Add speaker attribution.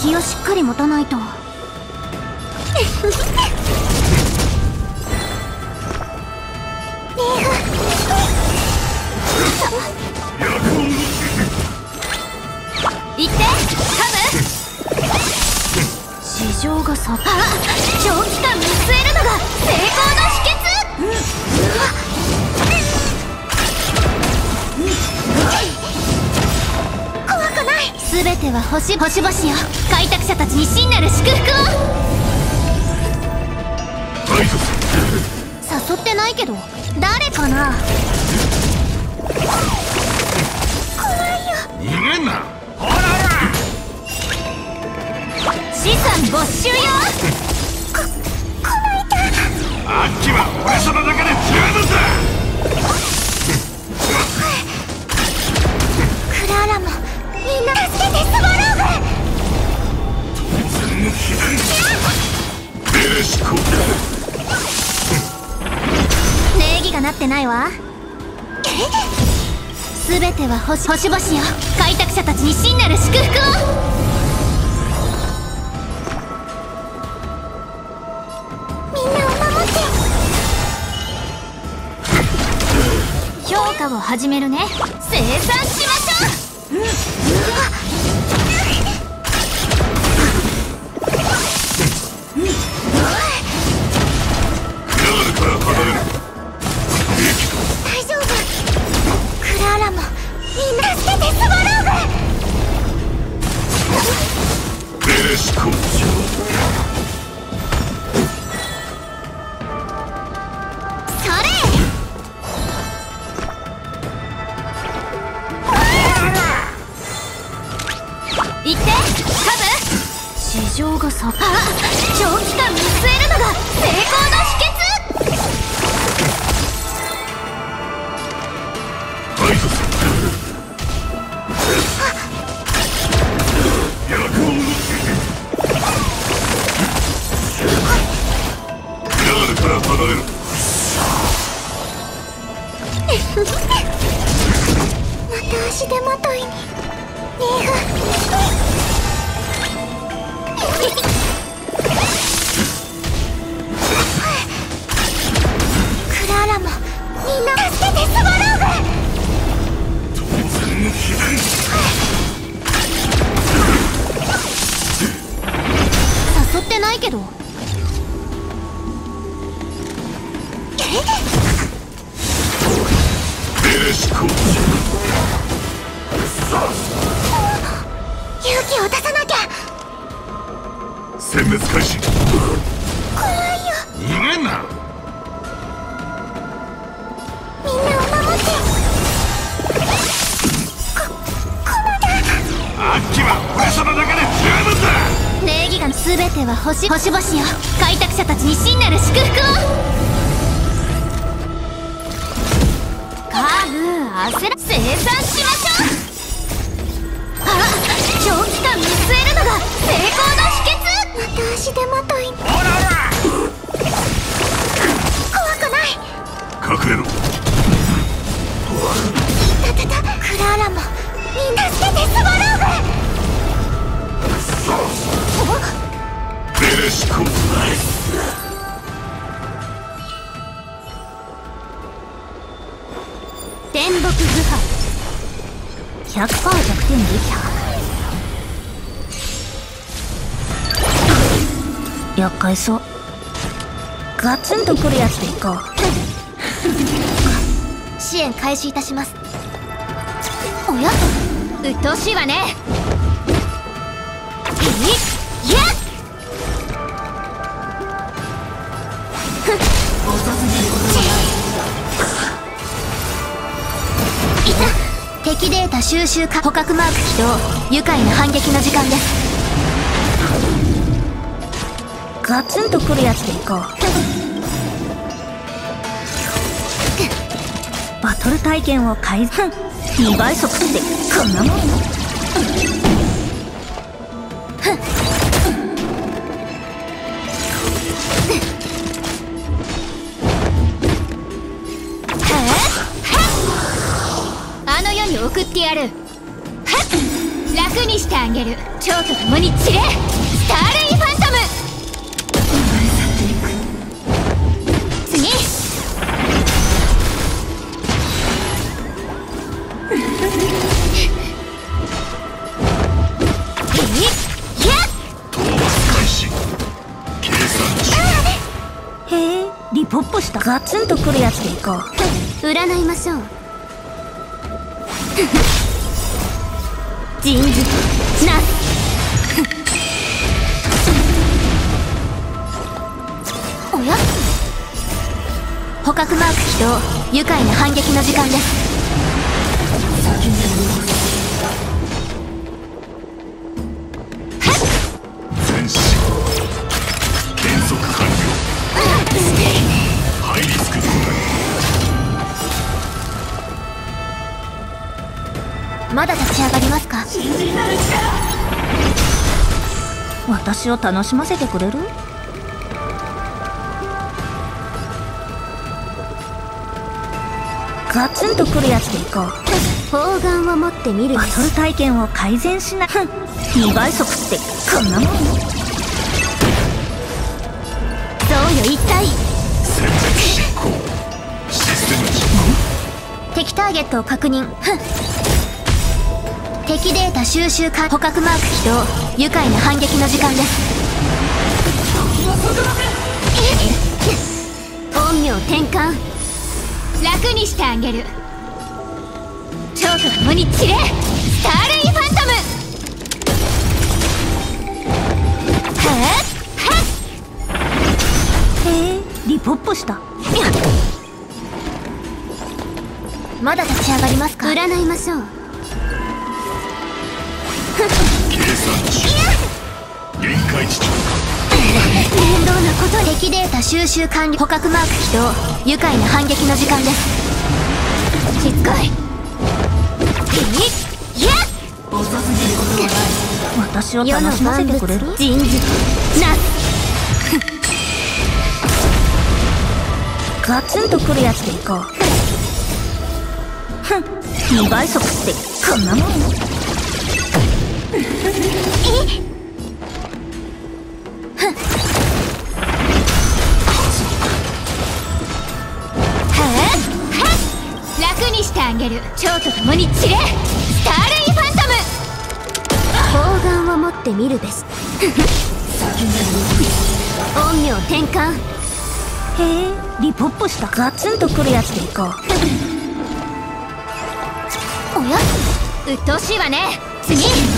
Speaker 1: 気をしっかり持たないと。
Speaker 2: 行ってカム。
Speaker 1: 市場がさ、
Speaker 2: 長期間見据えるのが成功の秘訣。
Speaker 1: 怖くない。
Speaker 2: 全ては星々よ。開拓者たちに真なる祝福を。
Speaker 1: 誘ってないけど誰かな。怖いよ。
Speaker 3: 逃げんな。ほらほら。
Speaker 2: 資産没収よ。
Speaker 3: あっちは俺様だけで十分だ。
Speaker 1: クラーラもみんな助けてスワローグ。
Speaker 3: 当然の被害。ベレシコ。
Speaker 2: 礼儀がなってないわ。全ては星々よ。開拓者たちに真なる祝福を。評価を始めるね。生産しましょう。
Speaker 1: 大丈夫。クラーラもみんな助けてスワローグ。
Speaker 3: ベレシコ。
Speaker 2: 行ってカム。
Speaker 1: 市場がさ、
Speaker 2: 長期間見据えるのが成功の秘訣。
Speaker 1: また足手まといに。クラーラもみんな助けてスワローグ。
Speaker 3: 当然の被害。
Speaker 1: 誘ってないけど
Speaker 3: ベレシコ。
Speaker 1: 勇気を出さなきゃ。
Speaker 3: 殲滅開始。
Speaker 1: 怖いよ。
Speaker 3: 逃げんな。
Speaker 1: みんなを守って。
Speaker 3: あっちは俺様だけで十分だ。
Speaker 2: 礼儀が全ては星々よ。開拓者たちに真なる祝福を。カーブ焦ら生産しましょう。長期間見据えるのが成功の秘訣。
Speaker 1: また足手まといに。
Speaker 3: ほらほら。
Speaker 1: 怖くない。
Speaker 3: 隠れろ。
Speaker 1: クラーラもみんな助けてスワローグ。
Speaker 3: ベレシコ。
Speaker 2: 天木不破 100% 弱点撃破。厄介そう。ガツンとくるやつでいこう。支援開始いたします。おや、鬱陶しいわね。いやっ敵データ収集か捕獲マーク起動。愉快な反撃の時間です。ガツンとくるやつでいこう。バトル体験を改善。2倍速ってこんなもん。あの世に送ってやる。ラス楽にしてあげる。蝶と共に散れ、スターレイファントム。次
Speaker 3: 討伐開始。計算中。
Speaker 1: へえ、リポップしたガツンとくるやつでいこう。
Speaker 2: 占いましょう。人事なすおや、捕獲マーク起動。愉快な反撃の時間です。
Speaker 3: 前進。減速完了。ハイリスクトライ。
Speaker 2: まだ立ち上がりますか。
Speaker 1: 私を楽しませてくれる？ガツンとくるやつでいこう。
Speaker 2: 砲丸を持ってみる。
Speaker 1: バトル体験を改善しない。2倍速ってこんなもん。
Speaker 2: そうよ、一体。
Speaker 3: 戦術執行。システム実行。
Speaker 2: 敵ターゲットを確認。敵データ収集か。捕獲マーク起動。愉快な反撃の時間です。陰陽転換。楽にしてあげる。蝶と共に散れ、スターレイファントム。
Speaker 1: へえ、リポップした。
Speaker 2: まだ立ち上がりますか。占いましょう。
Speaker 3: 計算中。限界値超
Speaker 2: 面倒なこと。敵データ収集完了。捕獲マーク起動。愉快な反撃の時間です。しつこい。
Speaker 1: 私を楽しませてくれる？
Speaker 2: 人事なす
Speaker 1: ガツンとくるやつでいこう。2倍速ってこんなもん。
Speaker 2: 楽にしてあげる。蝶と共に散れ、スターレイファントム。砲丸を持ってみるべし。陰陽転換。
Speaker 1: へえ、リポップした。ガツンとくるやつでいこう。
Speaker 2: おや、鬱陶しいわね。次